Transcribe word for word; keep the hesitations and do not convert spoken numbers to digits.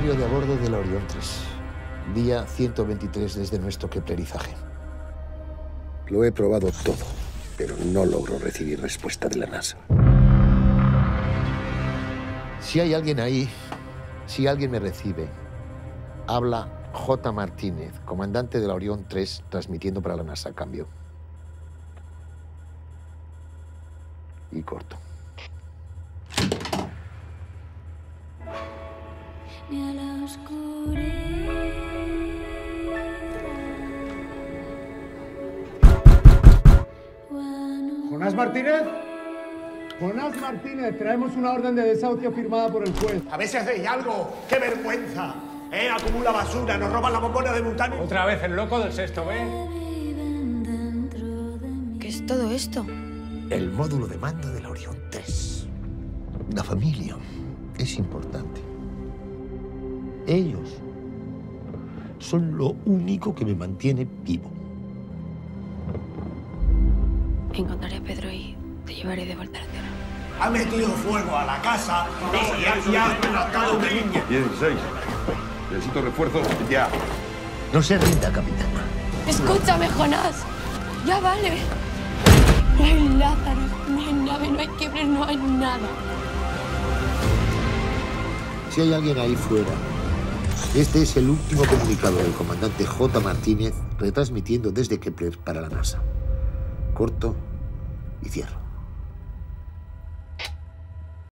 Diario de a bordo de la Orión tres. Día ciento veintitrés desde nuestro keplerizaje. Lo he probado todo, pero no logro recibir respuesta de la NASA. Si hay alguien ahí, si alguien me recibe, habla J. Martínez, comandante de la Orión tres, transmitiendo para la NASA. Cambio. Y corto. ¿Jonás Martínez? Jonás Martínez, traemos una orden de desahucio firmada por el juez. A ver si hacéis algo. ¡Qué vergüenza! ¿Eh? Acumula basura, nos roban la bombona de butano. Otra vez el loco del sexto B. ¿Qué es todo esto? El módulo de mando de la Orión tres. La familia es importante. Ellos son lo único que me mantiene vivo. Encontraré a Pedro y te llevaré de vuelta a la Tierra. Ha metido fuego a la casa y ha, y ha matado a una niña. dieciséis. Necesito refuerzos ya. No se rinda, capitana. Escúchame, Jonás. Ya vale. No hay Lázaro, no hay nave, no hay Kepler, no hay nada. Si hay alguien ahí fuera, este es el último comunicado del comandante J. Martínez, retransmitiendo desde Kepler para la NASA. Corto y cierro.